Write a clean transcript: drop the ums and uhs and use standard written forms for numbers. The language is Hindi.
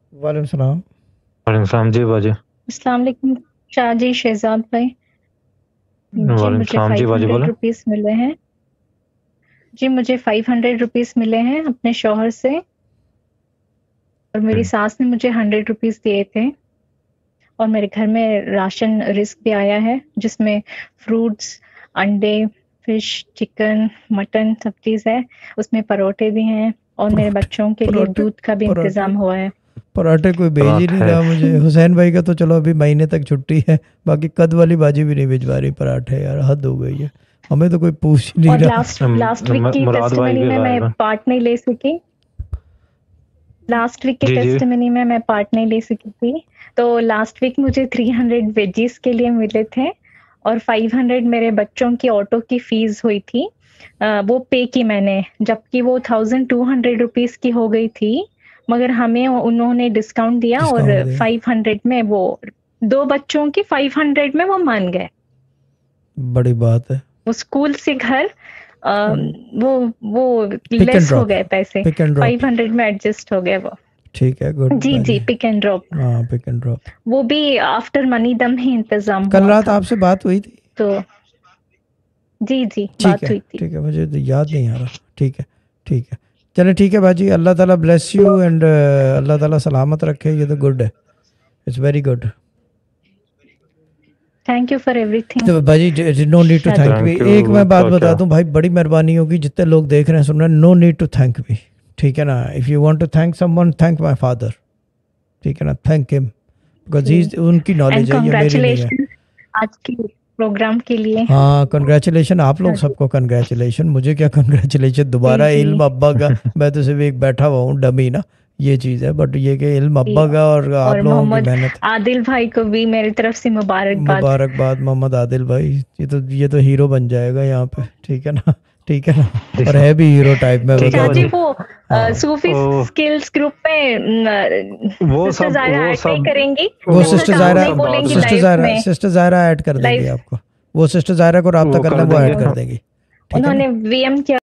वालेकुम सलाम। वालेकुम सलाम जी बाजी। अस्सलाम वालेकुम शाहजी शहजाद भाई। जी वालेकुम मुझे सलाम जी बाजी 500 बोले। रुपीस मिले हैं। जी मुझे 500 रुपीस मिले हैं अपने शौहर से, और मेरी सास ने मुझे 100 रुपीस दिए थे। और मेरे घर में राशन रिस्क भी आया है जिसमें फ्रूट्स, अंडे, फिश, चिकन, मटन सब चीज़ है। उसमें परोठे भी हैं और मेरे पराठे बच्चों के लिए पराठे दूध का भी पराठे इंतज़ाम हुआ है। पराठे कोई भेज ही नहीं पराठे। रहा मुझे। हुसैन भाई का तो चलो अभी महीने तक छुट्टी है, बाकी कद वाली बाजी भी नहीं भिजवा रही पराठे। यार हद हो गई है, हमें तो कोई पूछ ही नहीं और रहा। लास्ट लास्ट वीक की मुराद भाई टेस्टिमनी भी में मैं गायब है। पार्ट नहीं ले सकी। लास्ट वीक के जी जी। टेस्टिमनी में मैं पार्ट नहीं ले सकी थी। तो लास्ट वीक मुझे 300 वेजीज के लिए मिले थे और 500 मेरे बच्चों की ऑटो की फीस हुई थी। वो पे की मैंने, जबकि वो 1200 रुपीस की हो गई थी, मगर हमें उन्होंने डिस्काउंट दिया और डिस्काउंट दिया, 500 में वो 2 बच्चों की 500 में वो मान गए। बड़ी बात है। वो स्कूल से घर वो वो पिक एंड लेस हो ड्रॉप, गए पैसे, पिक एंड ड्रॉप। 500 में एडजस्ट हो गए वो। ठीक है, गुड जी, बाजी। जी, पिक एंड ड्रॉप। हाँ, पिक एंड ड्रॉप। वो भी आफ्टर मनी दम ही इंतज़ाम कल हुआ रात था। आपसे बात हुई थी। तो जी, जी, ठीक बात है, हुई थी। ठीक है, मुझे तो याद नहीं आ रहा। ठीक है, ठीक है। चले ठीक है बाजी, अल्लाह ताला ब्लेस यू एंड अल्लाह ताला सलामत रखे। ये तो गुड है, it's very good. Thank you for everything तो भाजी नो नीड टू शाहजी। Thank me. थैंक एक यू मैं बात तो बता क्या। दूं भाई, बड़ी मेहरबानी होगी जितने लोग देख रहे हैं सुन रहे हैं, no need to thank me. ठीक है ना, if you want to thank someone, thank my father. ठीक है ना, थैंक हिम बिकॉज ही, उनकी एंड नॉलेज है, ये मेरी नहीं है। कांग्रेचुलेशन आज के प्रोग्राम के लिए। हाँ, कंग्रेचुलेशन आप लोग शाहजी। सबको, कंग्रेचुलेशन। मुझे क्या कंग्रेचुलेशन, जी, दोबारा जी, इल्म अब्बा का। मैं तो सिर्फ एक बैठा हुआ हूँ डमी ना, ये चीज़ है। बट ये कि इल्म जी। अब्बा का और आप और लोगों की मोहम्मद मेहनत। आदिल भाई को भी मेरी तरफ से मुबारकबाद। मुबारकबाद मोहम्मद आदिल भाई। ये तो हीरो बन जाएगा यहाँ पे। ठीक है ना, ठीक है ना। और है भी हीरो टाइप, मैं ठीक है बता शाहजी दूं। बाजी। वो हाँ, सूफी ओ, स्किल्स ग्रुप में वो सिस्टर सब ज़ाहिरा वो ऐड नहीं सब करेंगी? वो जब सिस्टर तक आप वो ज़ाहिरा, नहीं सब बाद बोलेंगी में। लाइव में। सिस्टर ज़ाहिरा ऐड कर देंगी लाइव आपको। वो सिस्टर ज़ाहिरा को रब्ता वो कर कर लें, वो ऐड देंगे। कर देंगी। ठीक है ना। उन्होंने वीएम किया